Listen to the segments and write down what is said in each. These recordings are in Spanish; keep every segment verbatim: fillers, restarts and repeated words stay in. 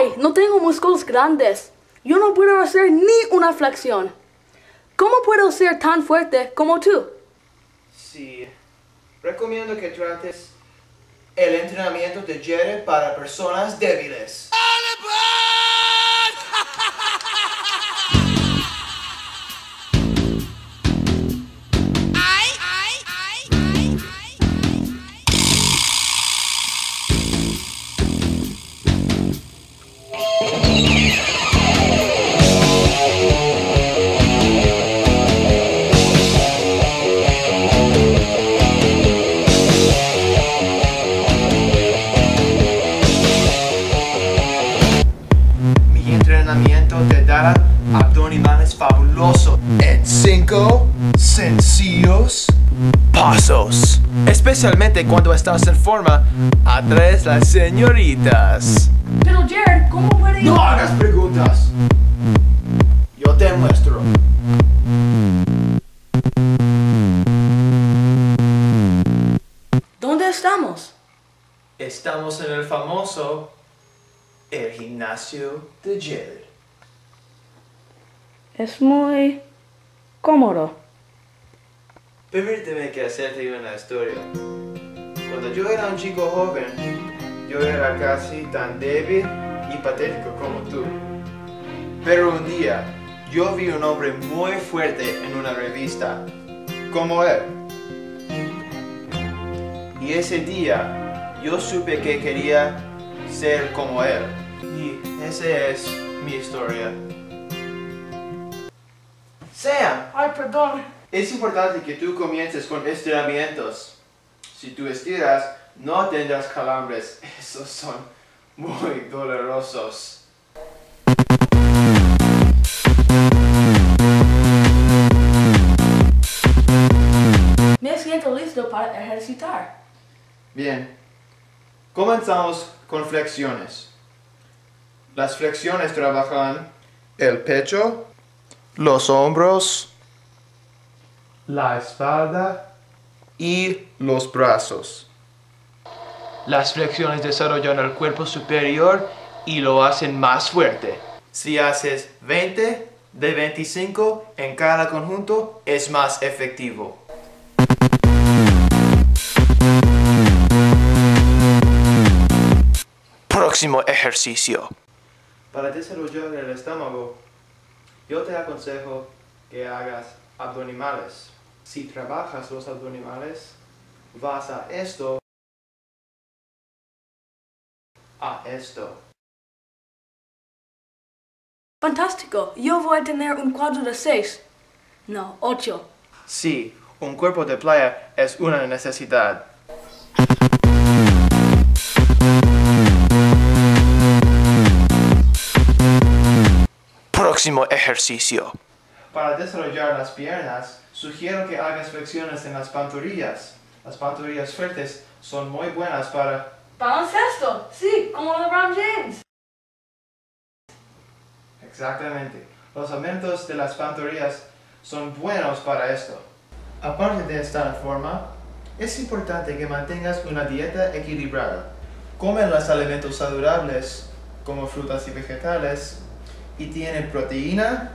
Ay, no tengo músculos grandes. Yo no puedo hacer ni una flexión. ¿Cómo puedo ser tan fuerte como tú? Sí. Recomiendo que trates el entrenamiento de Jared para personas débiles. Te dará abdominales fabulosos en cinco sencillos pasos. Especialmente cuando estás en forma, atraes las señoritas. Pero Jared, ¿cómo puede yo? No hagas preguntas. Yo te muestro. ¿Dónde estamos? Estamos en el famoso el gimnasio de Jared. Es muy cómodo. Permíteme que hacerte una historia. Cuando yo era un chico joven, yo era casi tan débil y patético como tú. Pero un día, yo vi un hombre muy fuerte en una revista, como él. Y ese día, yo supe que quería ser como él. Y esa es mi historia. Sam, Ay, perdón. es importante que tú comiences con estiramientos. Si tú estiras, no tendrás calambres. Esos son muy dolorosos. Me siento listo para ejercitar. Bien. Comenzamos con flexiones. Las flexiones trabajan el pecho, los hombros, la espalda y los brazos. Las flexiones desarrollan el cuerpo superior y lo hacen más fuerte. Si haces veinte de veinticinco en cada conjunto, es más efectivo. Próximo ejercicio. Para desarrollar el estómago, yo te aconsejo que hagas abdominales. Si trabajas los abdominales, vas a esto, a esto. Fantástico. Yo voy a tener un cuadro de seis. No, ocho. Sí, un cuerpo de playa es una necesidad. Próximo ejercicio. Para desarrollar las piernas, sugiero que hagas flexiones en las pantorrillas. Las pantorrillas fuertes son muy buenas para... Baloncesto. Sí, como LeBron James. Exactamente. Los aumentos de las pantorrillas son buenos para esto. Aparte de estar en forma, es importante que mantengas una dieta equilibrada. Come los alimentos saludables, como frutas y vegetales, y tienen proteína,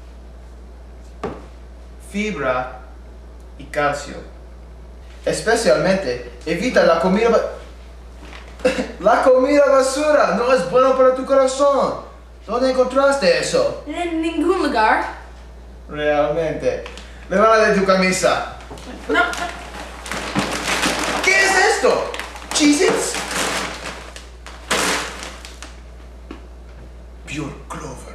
fibra y calcio. Especialmente, evita la comida ba- la comida basura. No es bueno para tu corazón. ¿Dónde encontraste eso? En ningún lugar. Realmente. Levanta de tu camisa. No. ¿Qué es esto? ¿Cheez-Its? Pure Clover.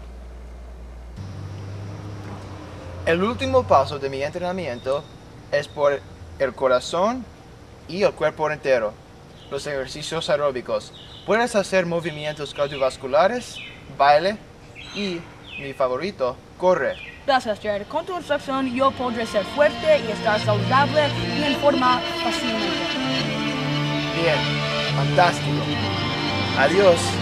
El último paso de mi entrenamiento es por el corazón y el cuerpo entero. Los ejercicios aeróbicos. Puedes hacer movimientos cardiovasculares, baile y, mi favorito, correr. Gracias, Jared. Con tu instrucción yo podré ser fuerte y estar saludable y en forma fácilmente. Bien, fantástico. Adiós.